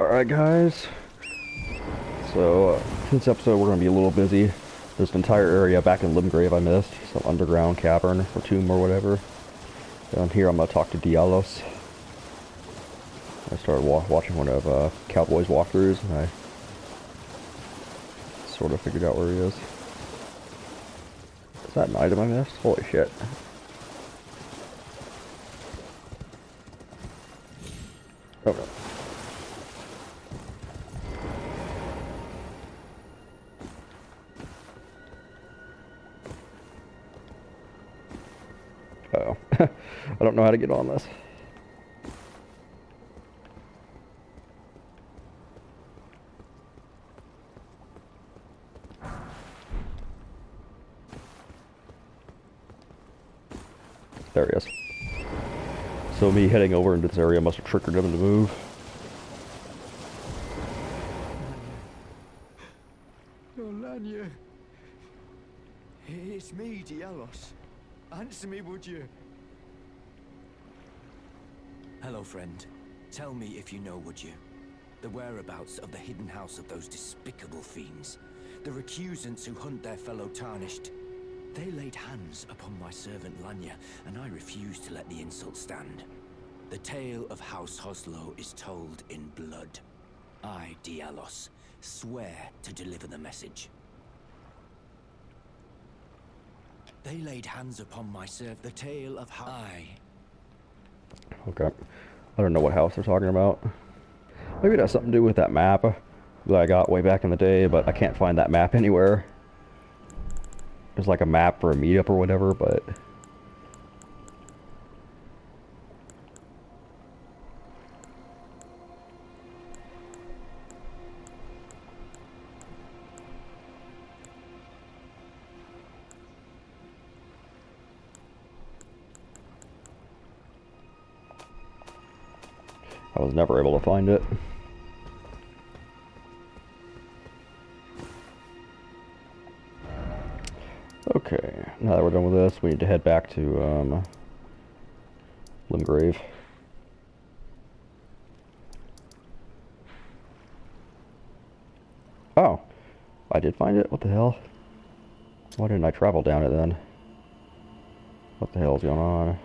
Alright guys, so this episode we're going to be a little busy. There's an entire area back in Limgrave I missed, some underground cavern or tomb or whatever. Down here I'm going to talk to Dialos. I started watching one of Cowboy's walkthroughs and I sort of figured out where he is. Is that an item I missed? Holy shit. Oh no. Uh-oh. I don't know how to get on this. There he is. So me heading over into this area must have triggered him to move. Lanya. It's me, Dialos. Answer me, would you? Hello, friend. Tell me if you know, would you? The whereabouts of the hidden house of those despicable fiends. The recusants who hunt their fellow tarnished. They laid hands upon my servant Lanya, and I refused to let the insult stand. The tale of House Hoslow is told in blood. I, Dialos, swear to deliver the message. They laid hands upon my servant. The tale of how Okay. I don't know what house they're talking about. Maybe it has something to do with that map that I got way back in the day, but I can't find that map anywhere. There's like a map for a meetup or whatever, but... I was never able to find it. Okay, now that we're done with this, we need to head back to Limgrave. Oh, I did find it? What the hell? Why didn't I travel down it then? What the hell is going on?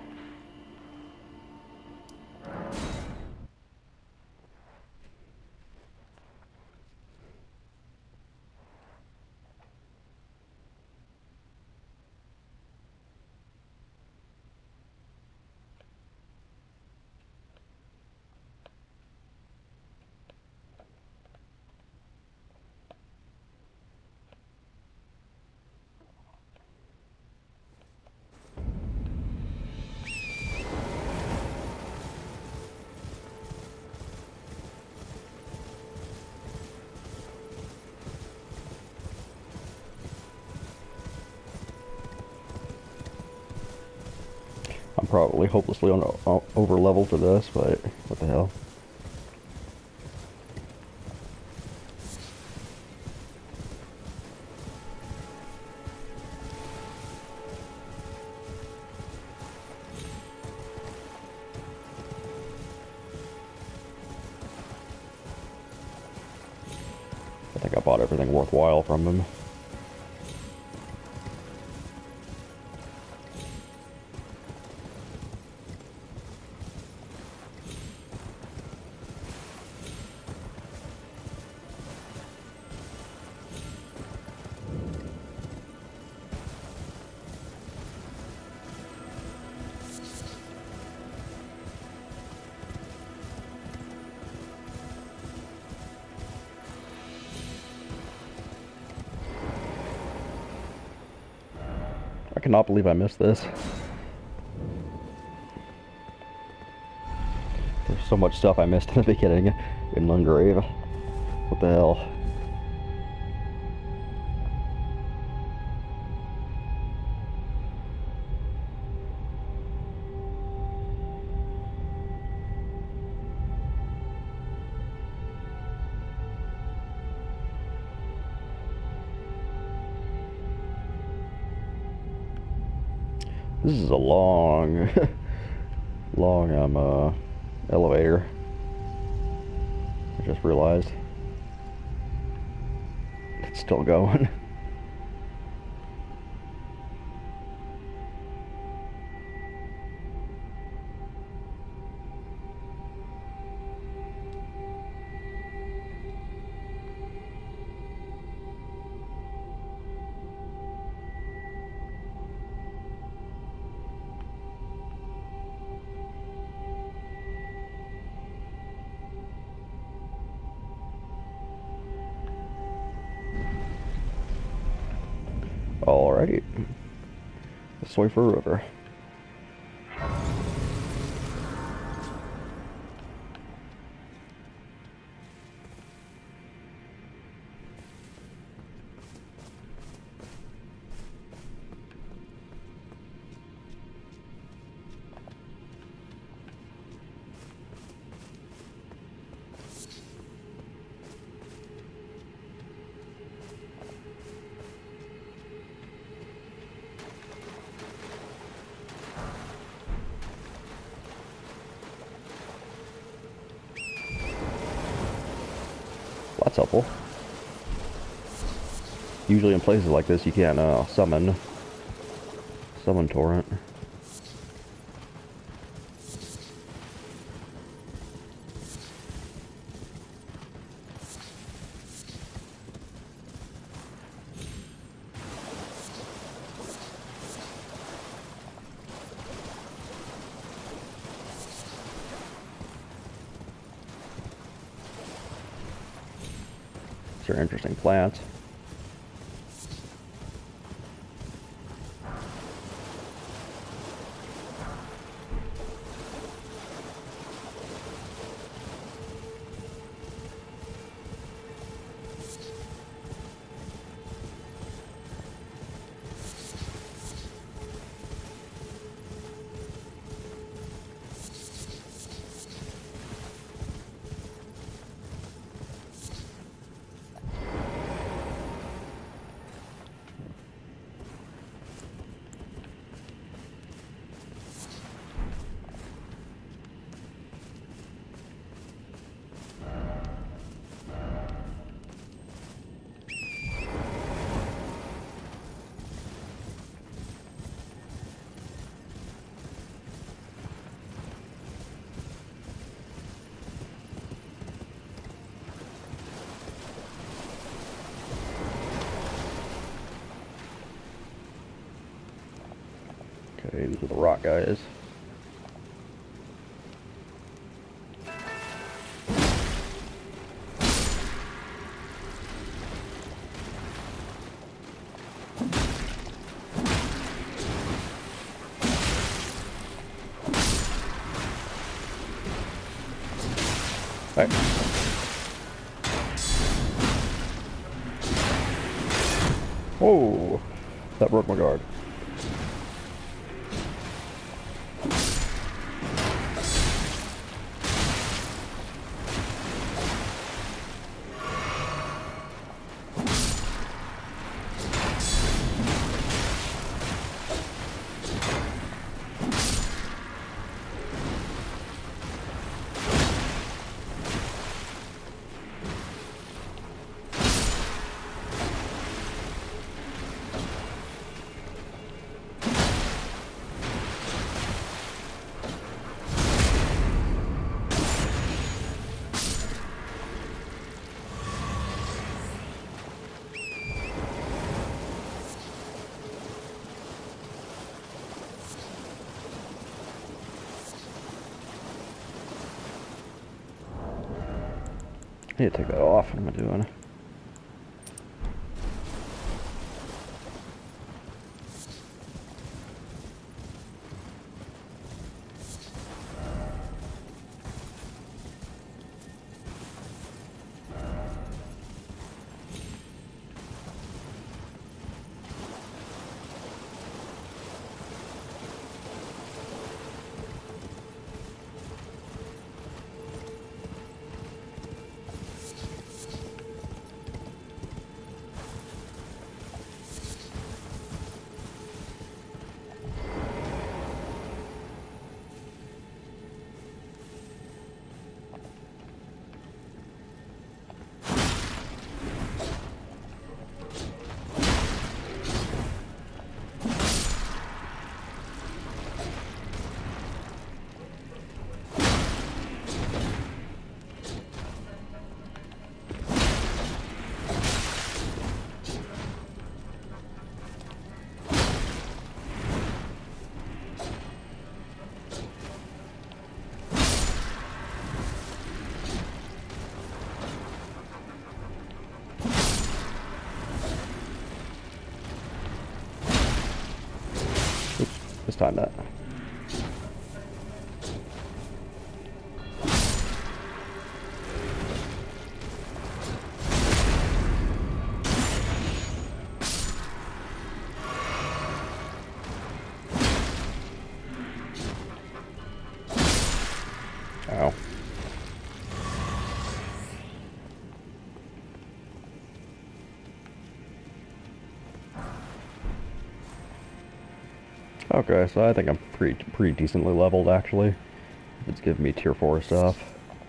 I'm probably hopelessly over level for this, but what the hell? I think I bought everything worthwhile from him. I cannot believe I missed this. There's so much stuff I missed in the beginning in Limgrave. What the hell? This is a long, long elevator. I just realized. It's still going. Alrighty. The Swiffer River. That's helpful. Usually in places like this you can't summon torrent. These are interesting plants. Okay, these are the rock guys. Alright. Whoa! That broke my guard. I need to take that off. What am I doing? time that. Ow. Okay, so I think I'm pretty decently leveled actually. It's giving me tier 4 stuff.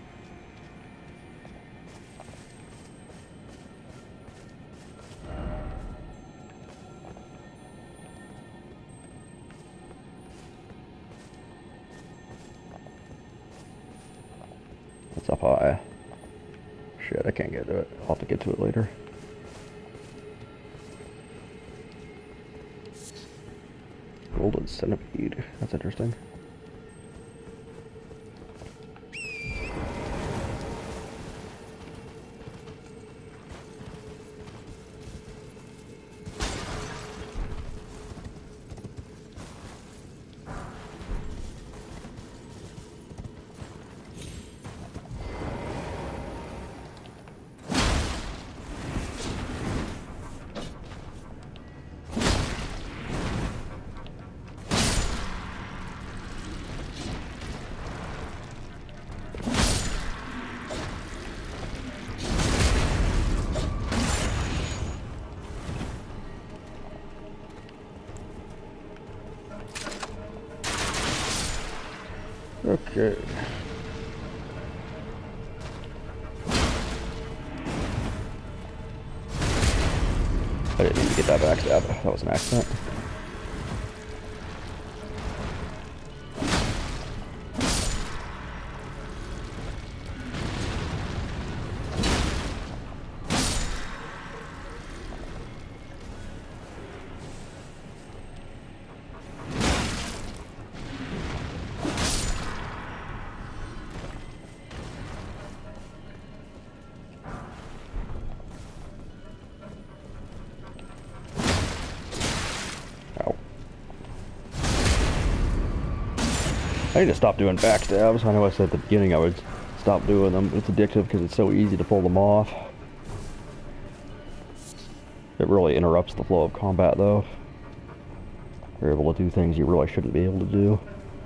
It's up high. Shit, I can't get to it. I'll have to get to it later. Golden centipede. That's interesting. Okay. I didn't mean to get that backstab. That was an accident. I need to stop doing backstabs. I know I said at the beginning I would stop doing them, but it's addictive because it's so easy to pull them off. It really interrupts the flow of combat though. You're able to do things you really shouldn't be able to do.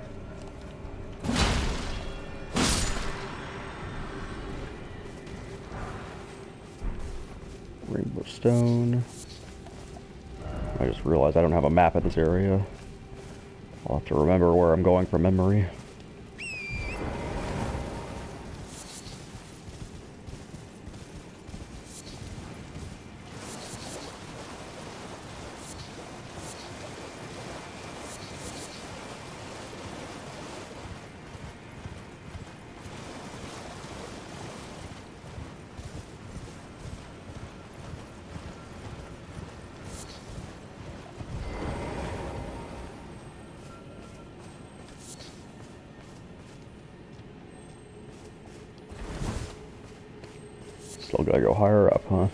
Rainbow stone. I just realized I don't have a map of this area. I'll have to remember where I'm going from memory. Still gotta go higher up, huh?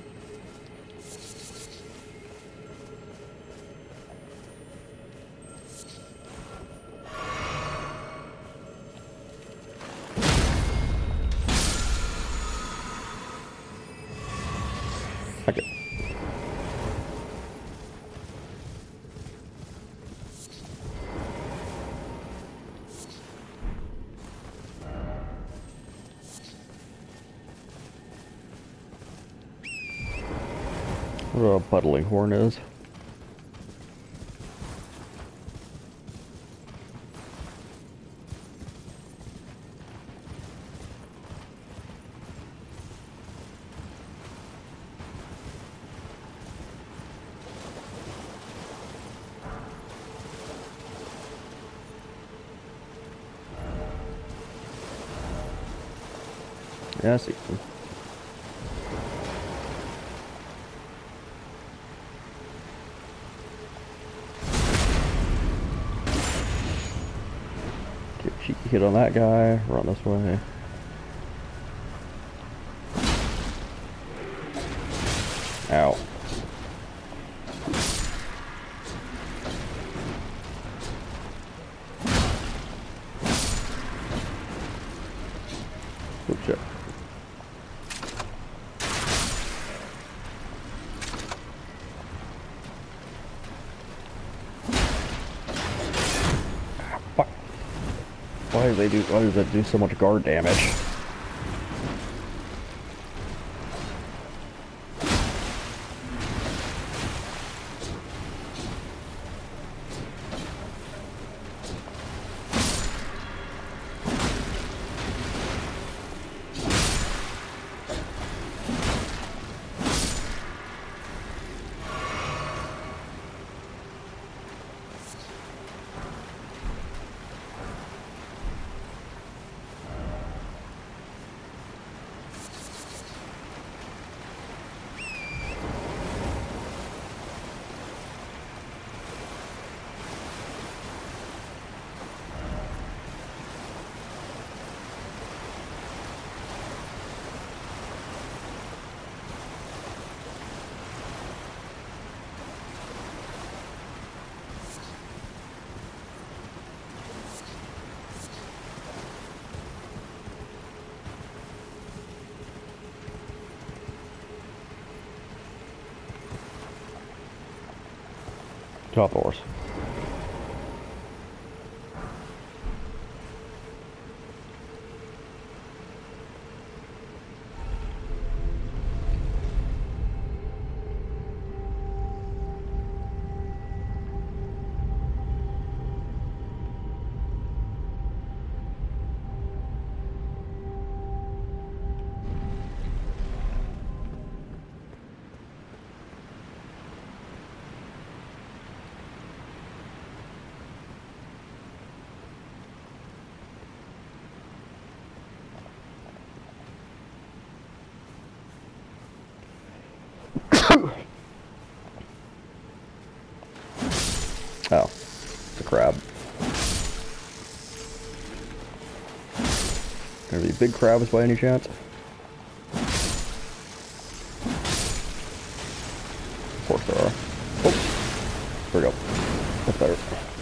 Okay. What a puddling horn is. Yeah, I see. Get a cheeky hit on that guy. Run this way. Ow. Why does it do so much guard damage? Top horse. Oh, it's a crab. Are these big crabs by any chance? Of course there are. Oh, there we go. That's better.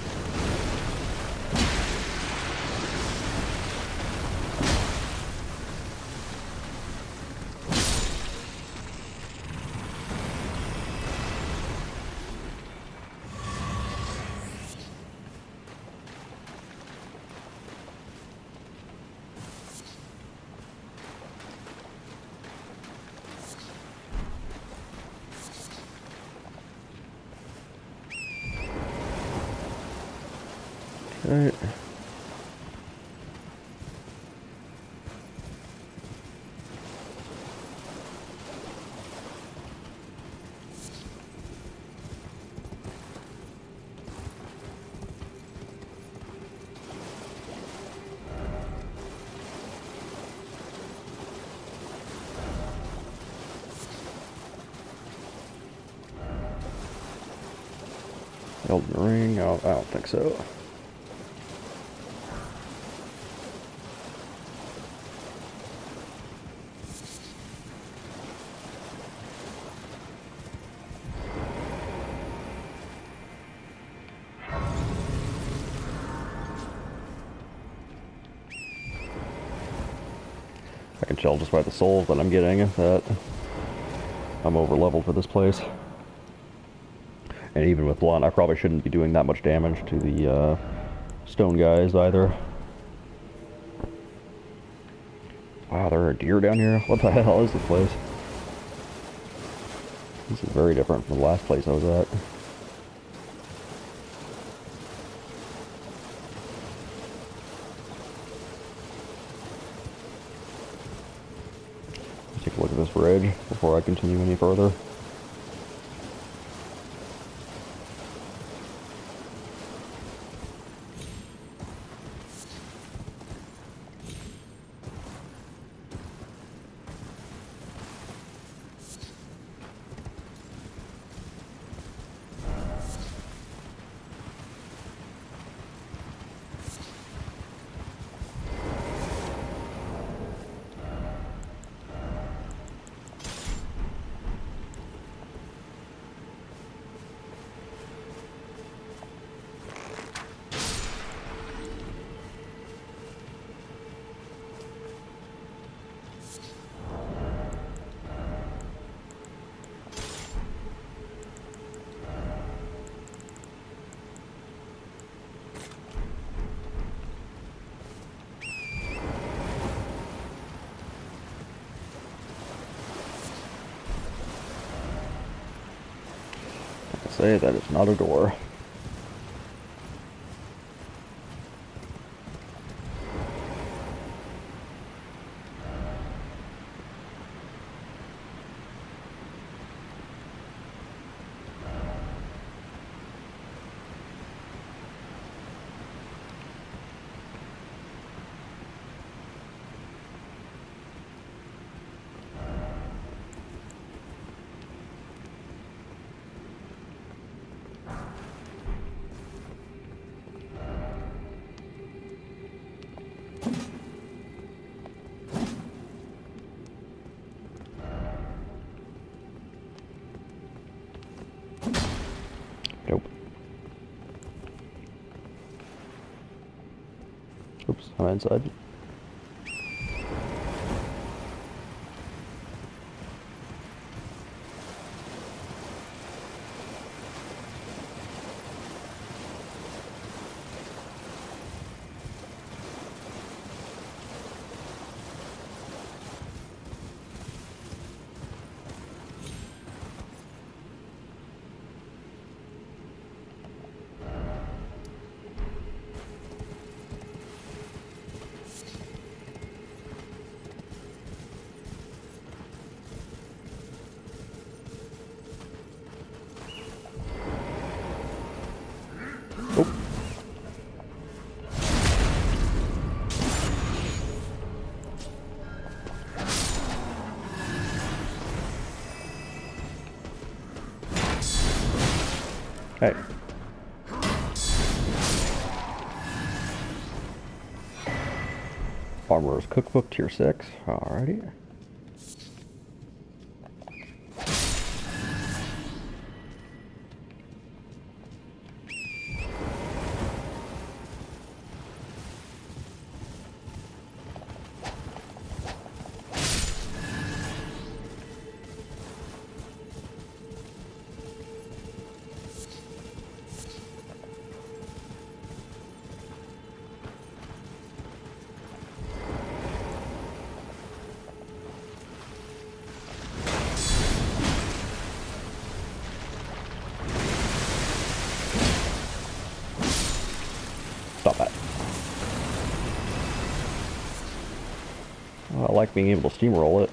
Alright. Elden Ring? I don't think so. I can tell just by the souls that I'm getting that I'm over leveled for this place. And even with blunt, I probably shouldn't be doing that much damage to the stone guys either. Wow, there are deer down here? What the hell is this place? This is very different from the last place I was at. Let's take a look at this bridge before I continue any further. say that it's not a door. Nope. Oops, I'm inside. Oop. Hey. Farmer's Cookbook Tier 6. Alrighty. Stop that. Oh, I like being able to steamroll it.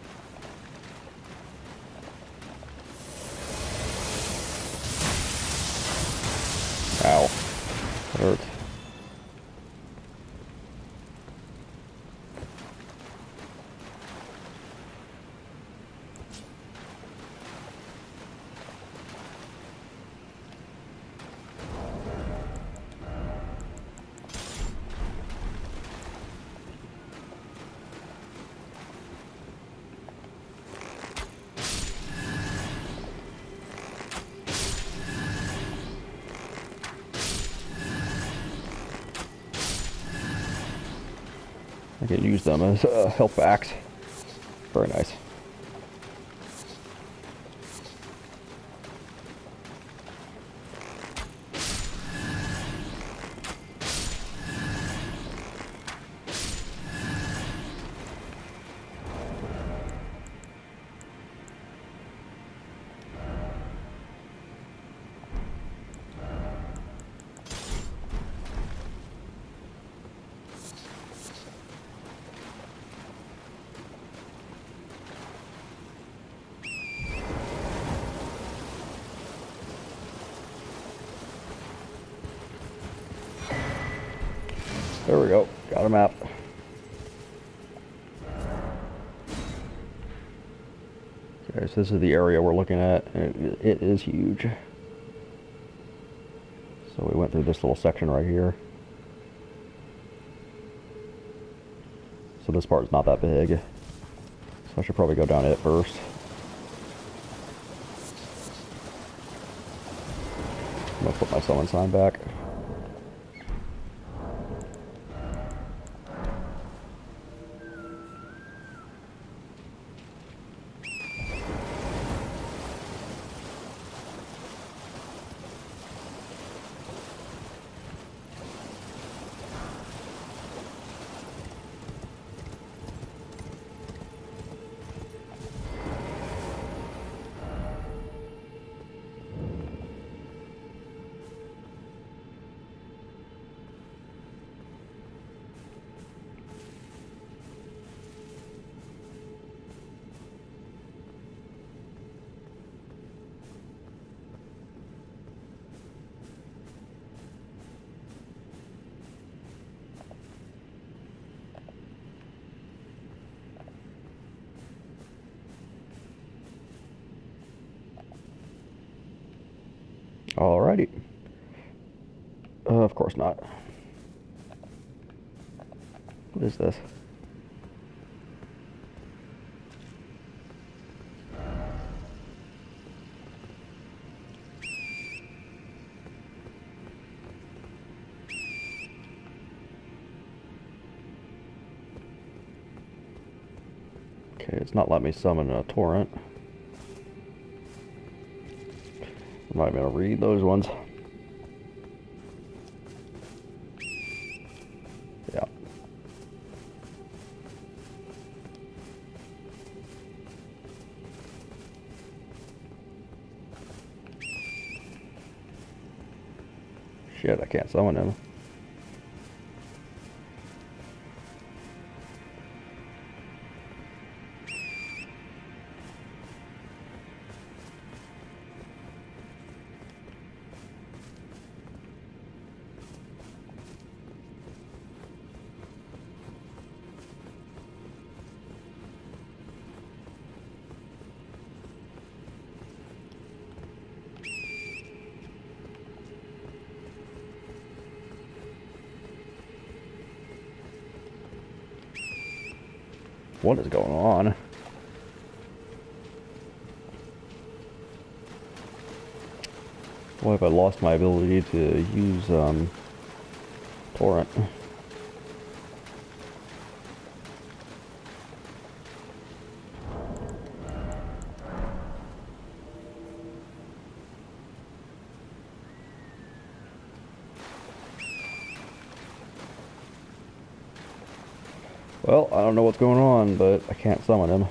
Ow. That hurts. I can use them as health packs. Very nice. There we go. Got a map. Okay, so this is the area we're looking at. It is huge. So we went through this little section right here. So this part is not that big. So I should probably go down it first. I'm gonna put my summon sign back. Alrighty. Of course not. What is this? Okay, it's not letting me summon a torrent. I'm not even gonna read those ones. Yeah. Shit, I can't summon him. What is going on? Why have I lost my ability to use torrent? Well, I don't know what's going on, but I can't summon him.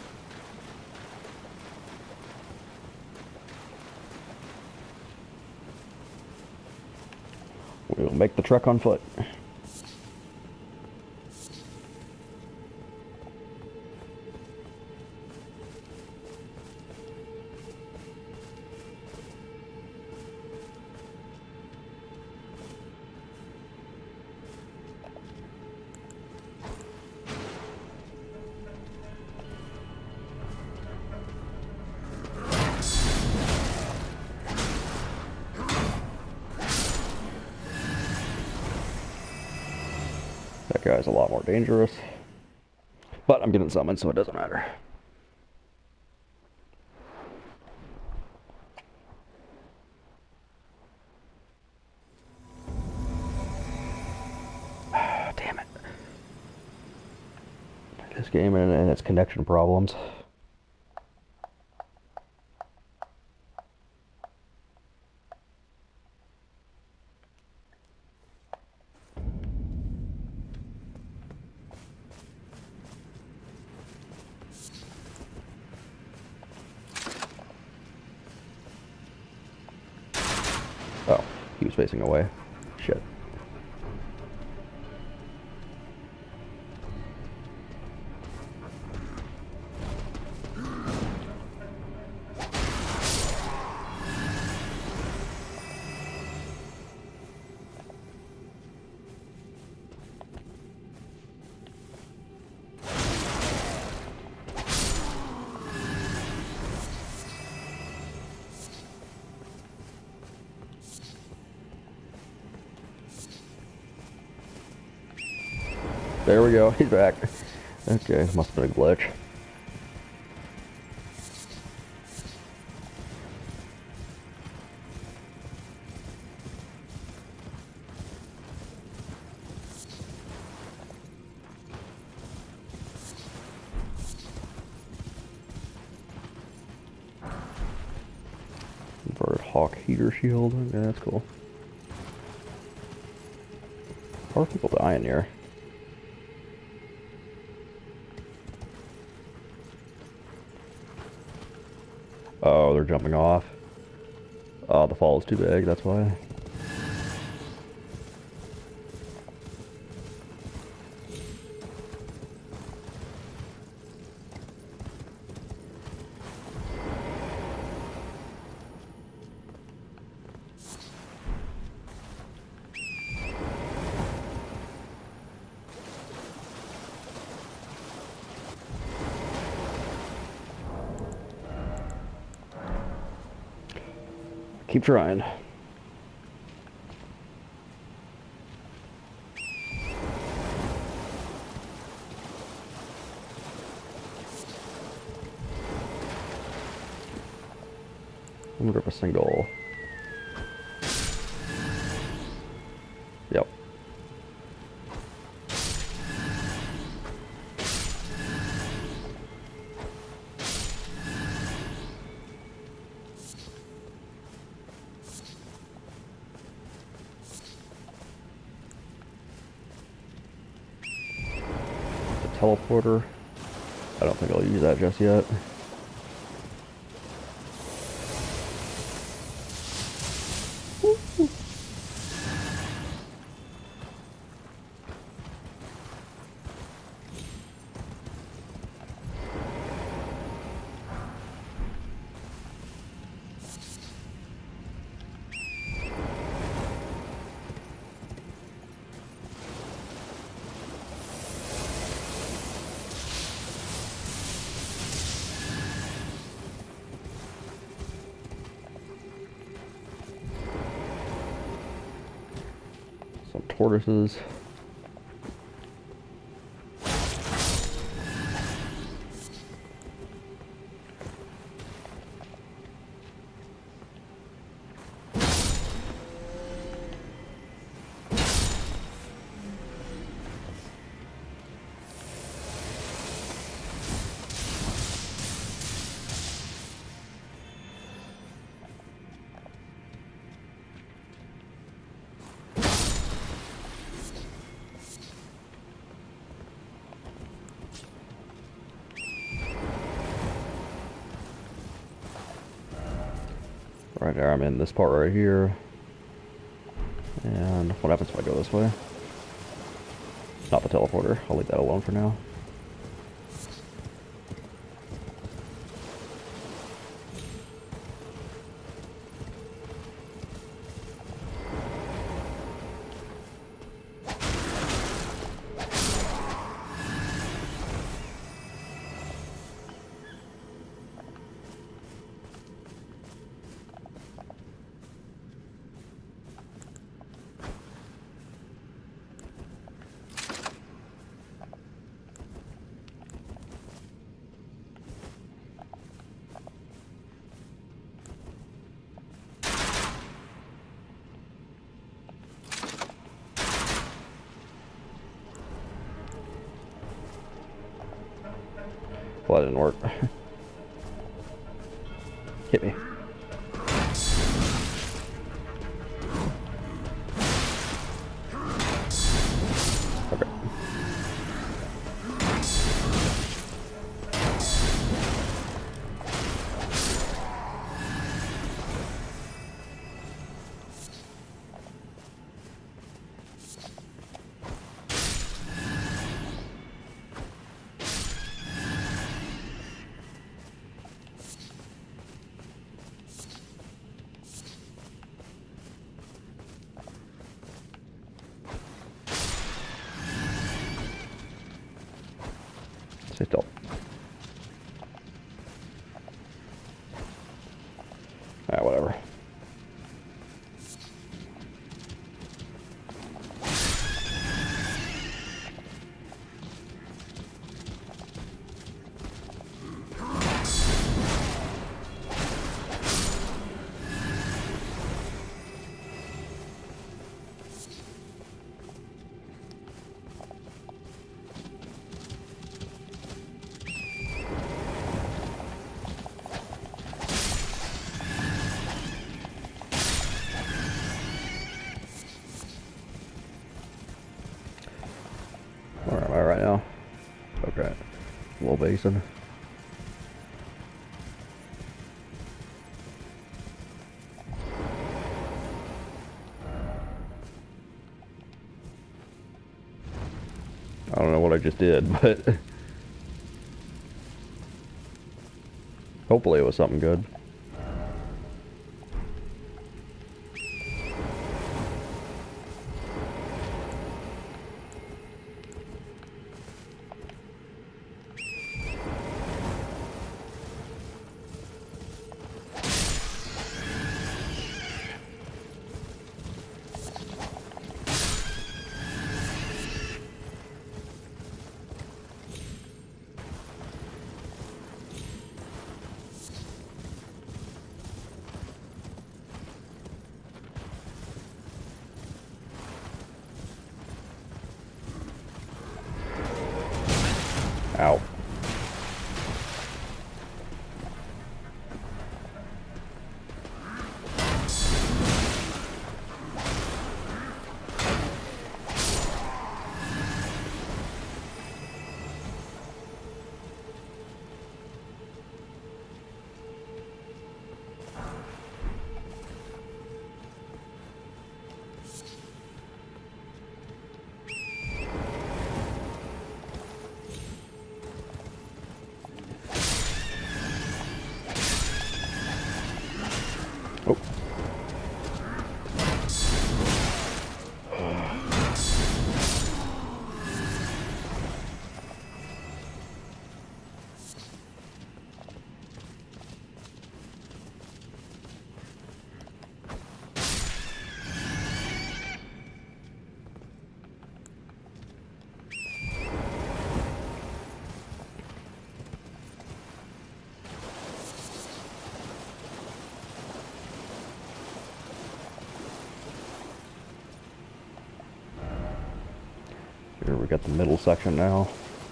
We'll make the trek on foot. That guy's a lot more dangerous. But I'm getting summoned, so it doesn't matter. Damn it. This game and its connection problems. Oh, he was facing away. Shit. There we go, he's back. Okay, must have been a glitch. Inverted Hawk heater shield. Yeah, that's cool. How are people dying here? Oh, they're jumping off. Oh, the fall is too big, that's why. keep trying. I'm gonna grab a single. Yep. The teleporter. I don't think I'll use that just yet. Some tortoises. Right there, I'm in this part right here. And what happens if I go this way? Not the teleporter. I'll leave that alone for now. Well, that didn't work. Hit me. Okay. Stay still. Alright, whatever. Where am I right now? Okay. Little basin. I don't know what I just did, but hopefully it was something good. Ow. Oh. Here we got the middle section now.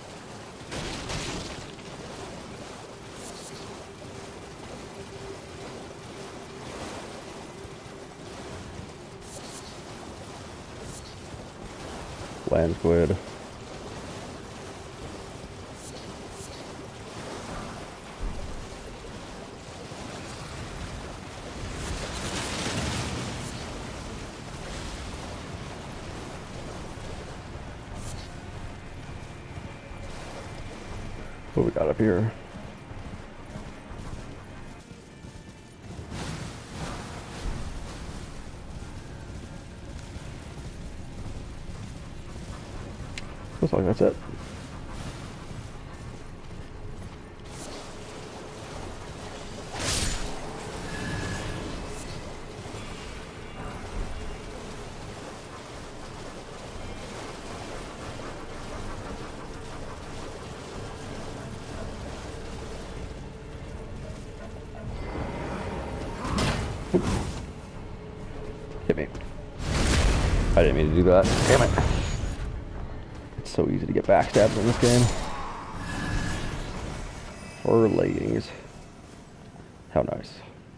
Land squid. What we got up here? Looks like that's it. Hit me. I didn't mean to do that. Damn it. It's so easy to get backstabbed in this game. Or leggings. How nice.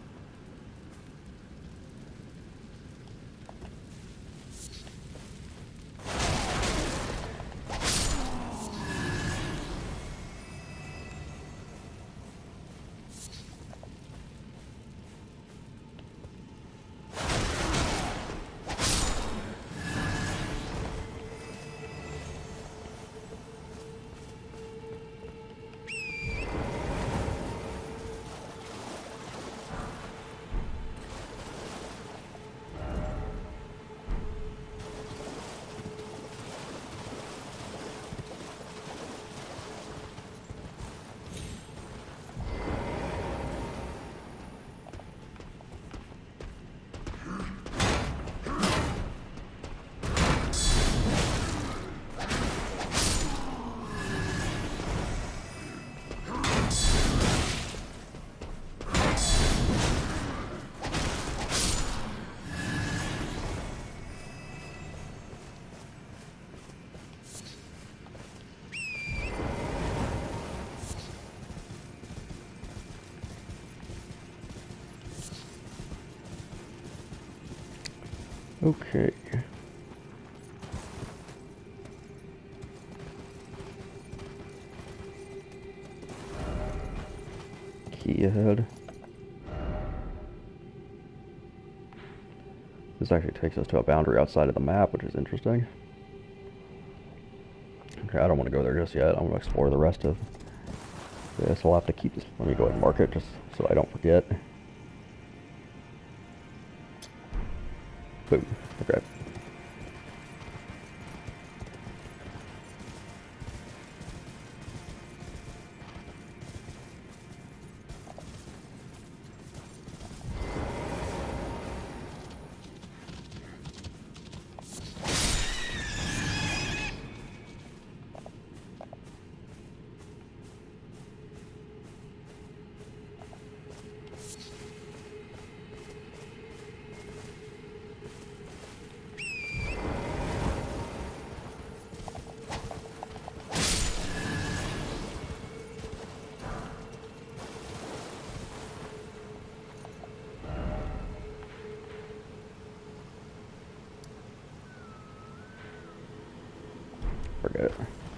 Okay. Key ahead. This actually takes us to a boundary outside of the map, which is interesting. Okay, I don't want to go there just yet. I'm going to explore the rest of this. I'll have to keep this. Let me go ahead and mark it just so I don't forget. Boom. Okay. Alright.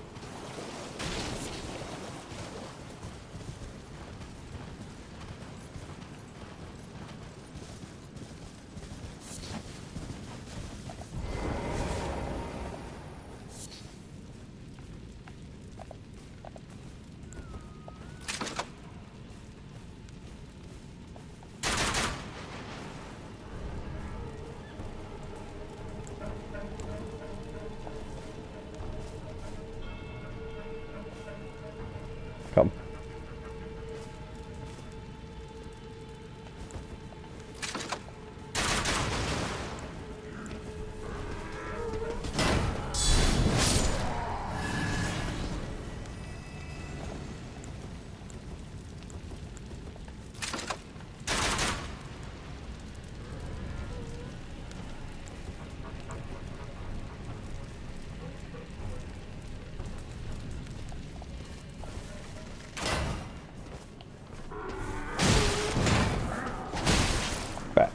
Come. Back.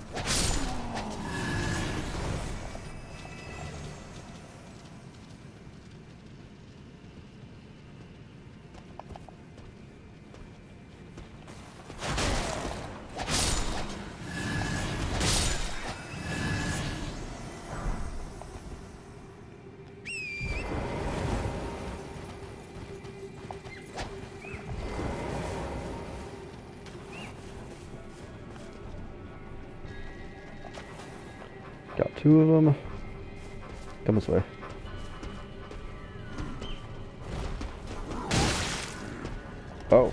Got two of them. Come this way. Oh.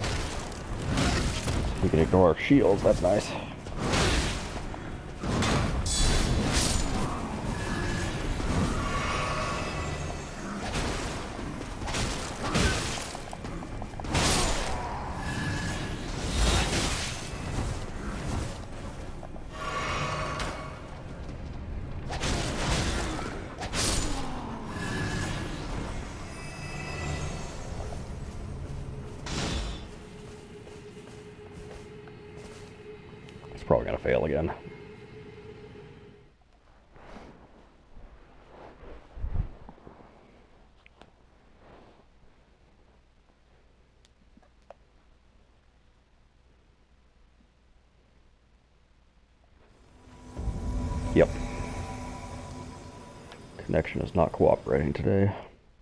We can ignore our shields, that's nice. It's probably gonna fail again. Yep. Connection is not cooperating today.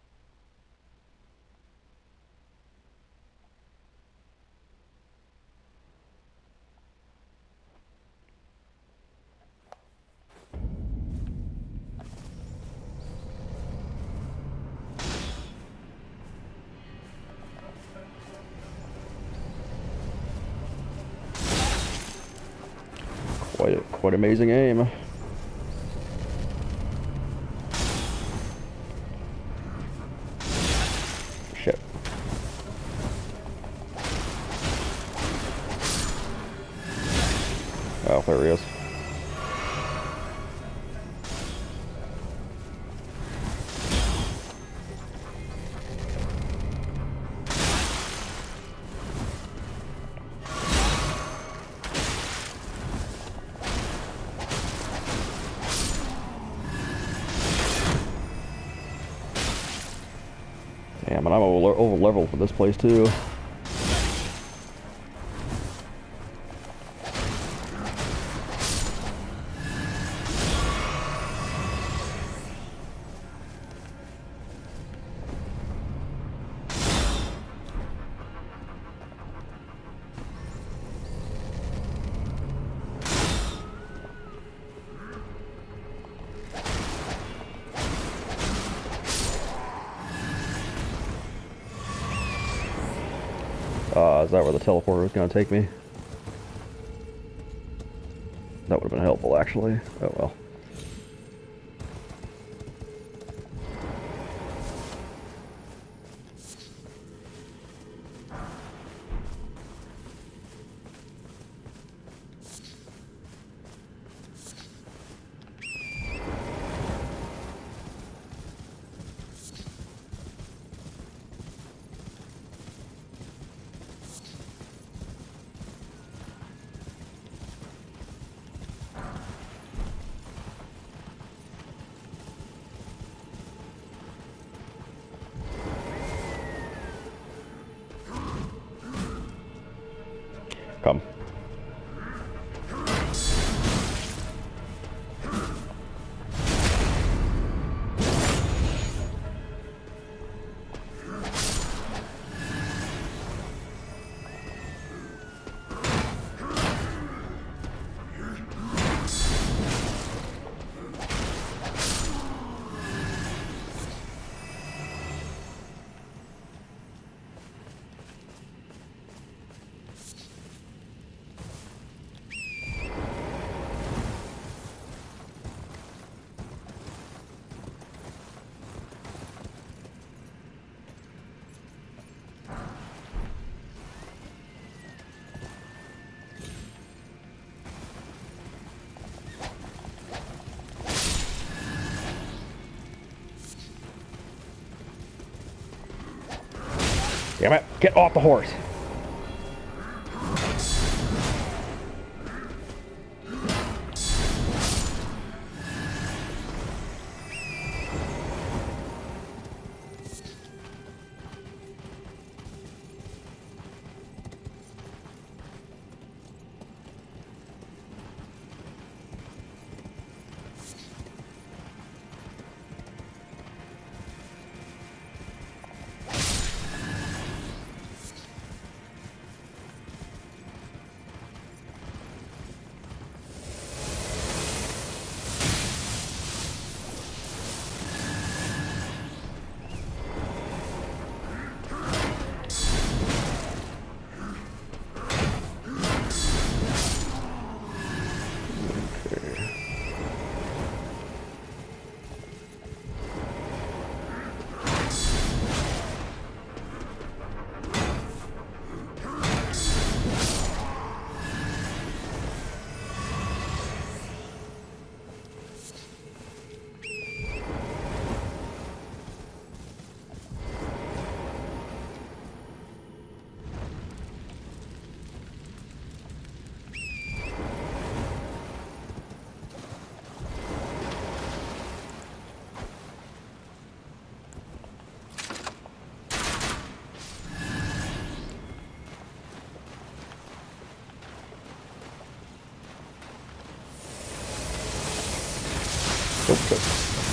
Quite amazing aim. Shit. Oh, there he is. Damn, and I'm over level for this place too. Is that where the teleporter was going to take me? That would have been helpful, actually. Oh well. Come. Damn it, get off the horse. Nope.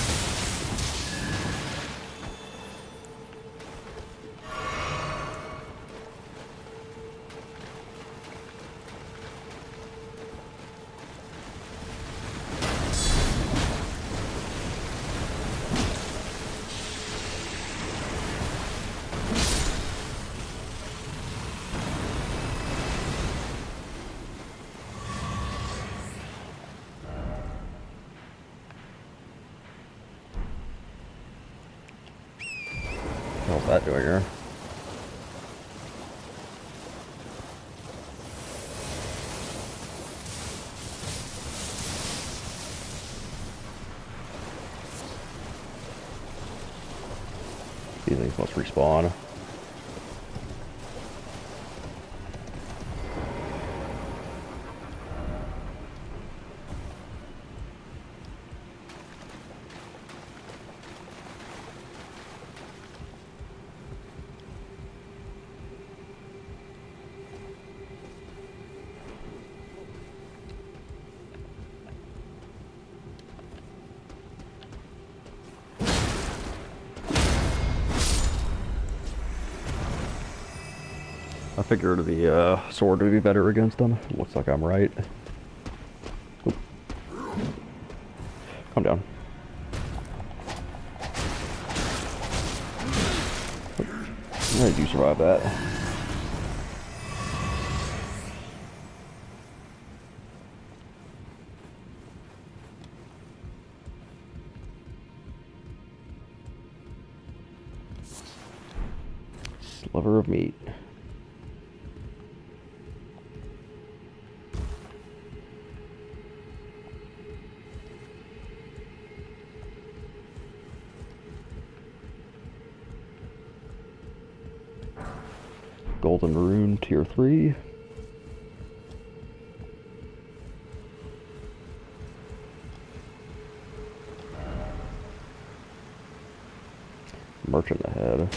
What's that doing here? These things must respawn. I figured the sword would be better against them. Looks like I'm right. Oop. Calm down. How did you survive that? Sliver of meat. Golden Rune Tier 3. Merchant ahead.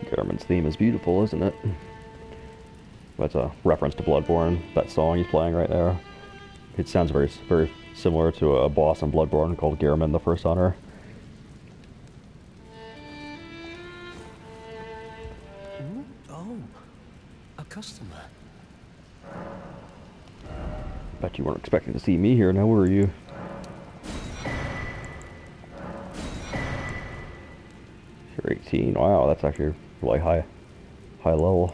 Garmin's theme is beautiful, isn't it? That's a reference to Bloodborne, that song he's playing right there. It sounds very, very similar to a boss in Bloodborne called Garmin the First Hunter. Oh, a customer. Bet you weren't expecting to see me here now, were you? You're 18. Wow, that's actually really high level.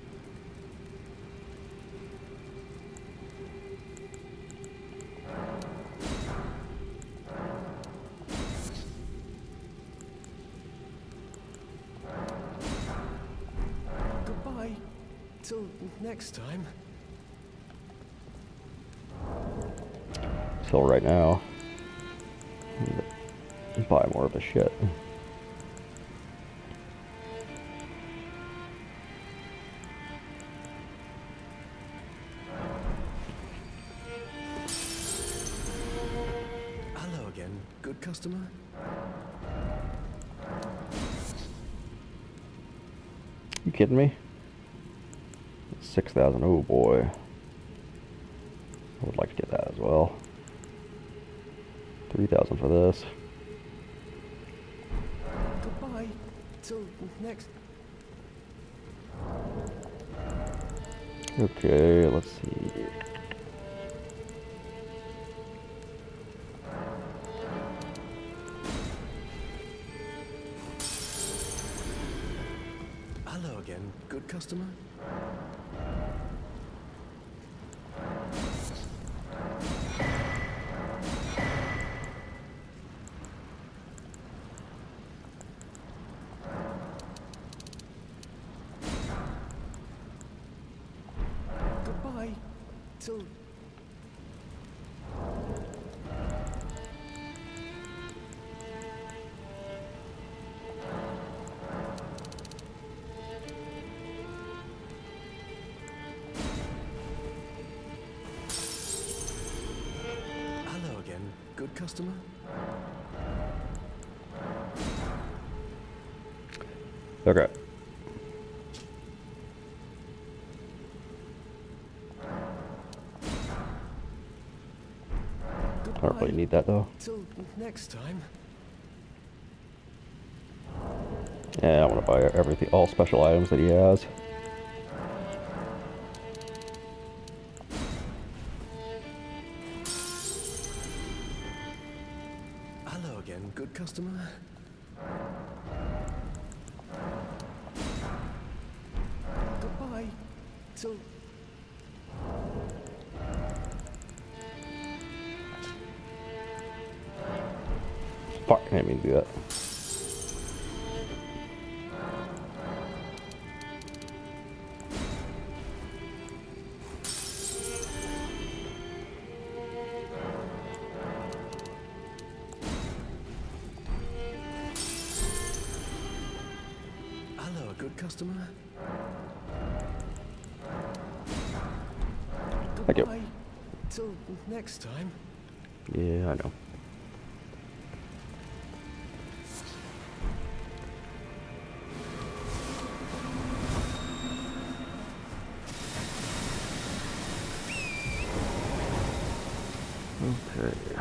Goodbye. Till next time. Till right now. Buy more of his shit. Hello again, good customer. You kidding me? 6,000. Oh boy. I would like to get that as well. 3,000 for this. Goodbye. Till next. Okay, let's see. Hello again, good customer. Goodbye. Till. Hello again, good customer. Okay. I don't really need that though. Till next time. Yeah, I want to buy everything, all special items that he has. Hello again, good customer. Goodbye. Till. Fuck, I didn't mean to do that. Hello, good customer. Thank you. Goodbye. Till next time. Yeah, I know. Okay.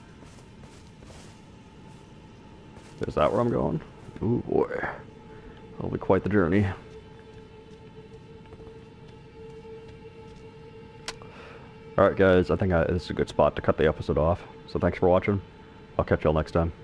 Is that where I'm going? Ooh boy. It'll be quite the journey. Alright guys, I think this is a good spot to cut the episode off. So thanks for watching. I'll catch y'all next time.